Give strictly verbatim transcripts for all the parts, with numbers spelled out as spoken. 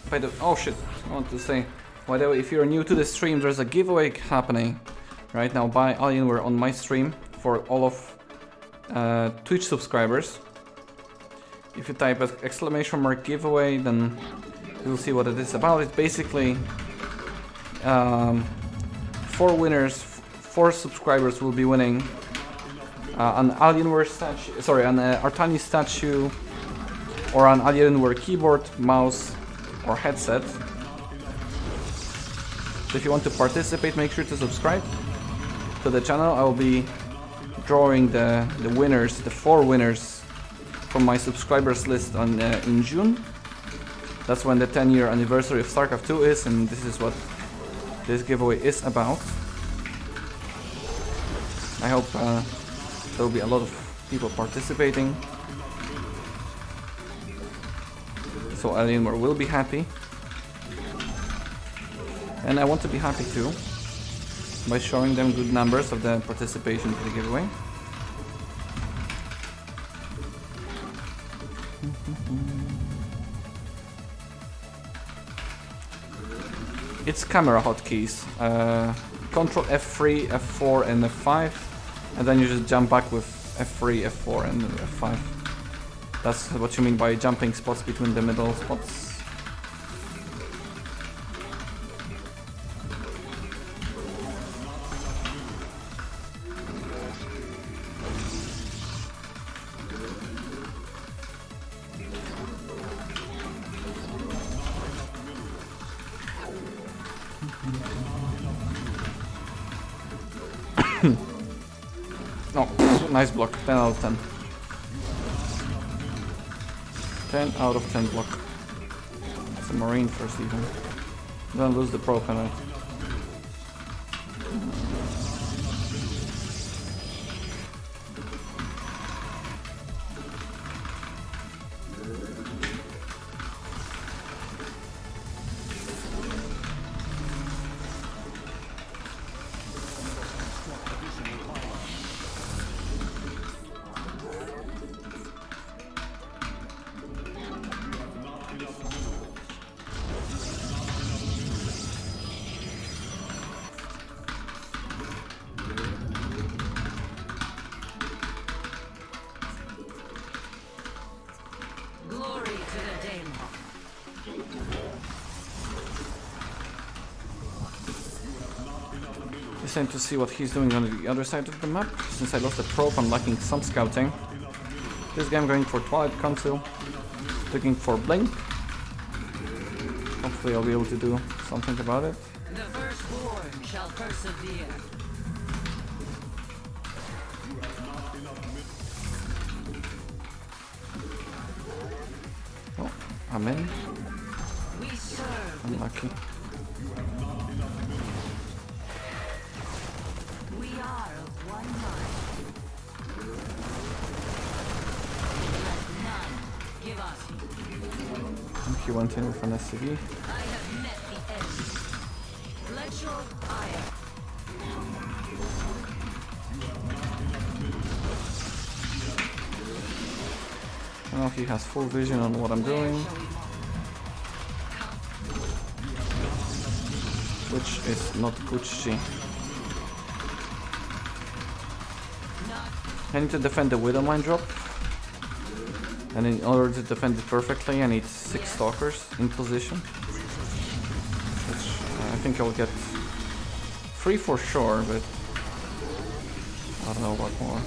by the oh shit, I want to say, by the way, if you're new to the stream, there's a giveaway happening right now by Alienware on my stream for all of uh, Twitch subscribers. If you type exclamation mark giveaway, then you'll see what it is about. It's basically um, four winners, four subscribers will be winning uh, an Alienware statue, sorry, an uh, Artani statue, or an Alienware keyboard, mouse, or headset. So if you want to participate, make sure to subscribe to the channel. I will be drawing the the winners, the four winners from my subscribers list on uh, in June. That's when the ten year anniversary of StarCraft two is, and this is what this giveaway is about. I hope uh, there will be a lot of people participating, so Alienware will be happy, and I want to be happy too by showing them good numbers of the participation to the giveaway. It's camera hotkeys, uh, Control F three, F four and F five, and then you just jump back with F three, F four and F five. That's what you mean by jumping spots between the middle spots. Oh, nice block, ten out of ten. ten out of ten block. It's a Marine first even. Don't lose the pro penalty. To see what he's doing on the other side of the map. Since I lost the probe, I'm lacking some scouting. This game going for Twilight Council, looking for Blink. Hopefully I'll be able to do something about it. The firstborn shall persevere. Oh, I'm in. We serve. Unlucky. He went in with an S C V. I have met the end. Let your ire. Now he has full vision on what I'm doing, which is not Gucci. I need to defend the Widowmine drop. And in order to defend it perfectly, I need six stalkers in position, which uh, I think I'll get three for sure, but I don't know what more.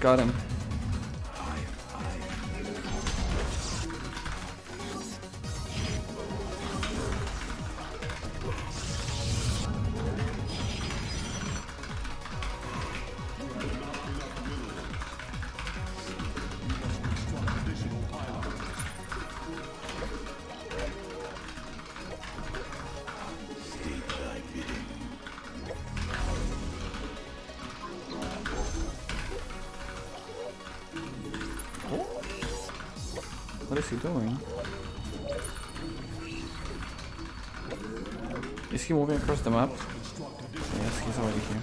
got him. What is he doing? Is he moving across the map? Yes, he's already here.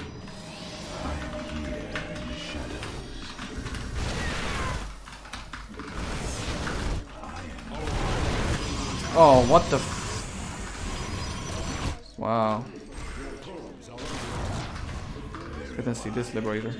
Oh, what the f... Wow. Couldn't see this Liberator.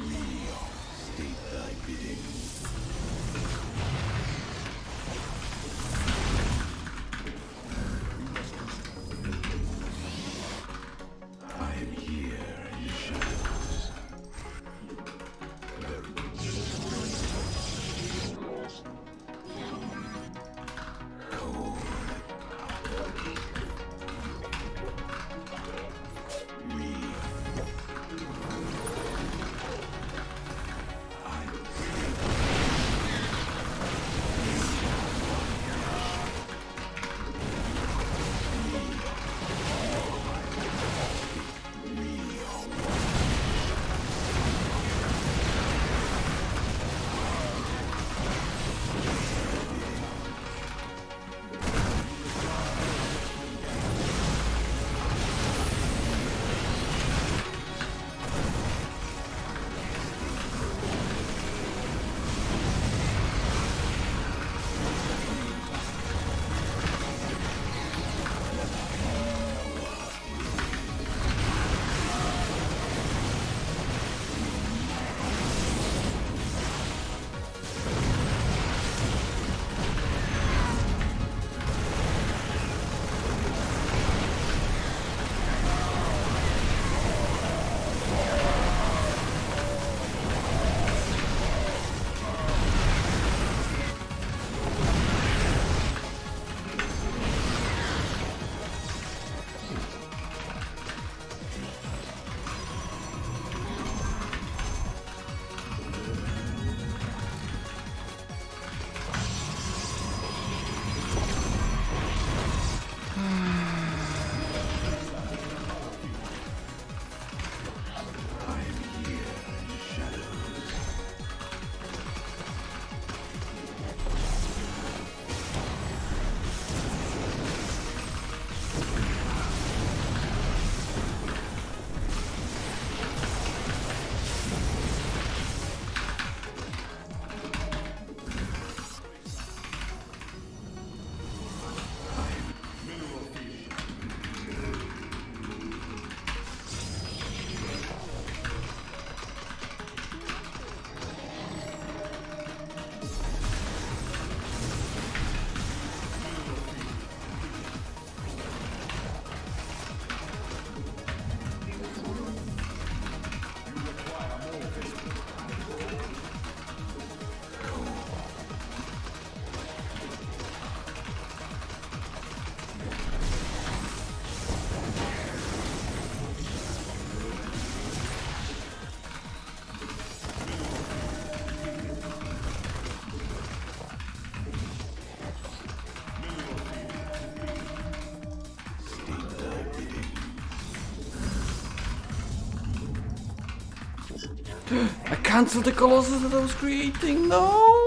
I cancelled the Colossus that I was creating, no!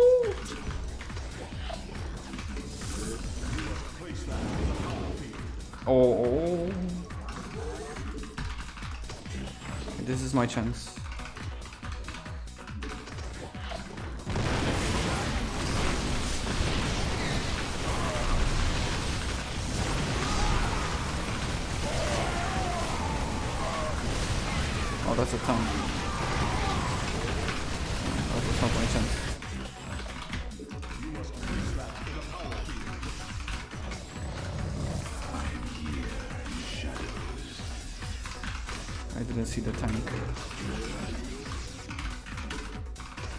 Oh. This is my chance. Oh, that's a tank. Oh, that's not my chance. I didn't see the tank.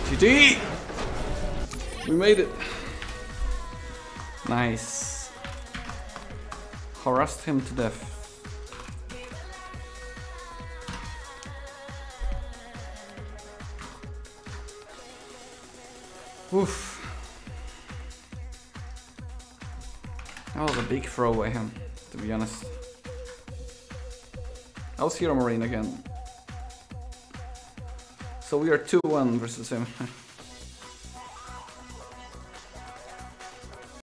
G G! We made it. Nice. Harassed him to death. Oof. That was a big throw by him, to be honest. I was HeRoMaRinE again. So we are two one versus him.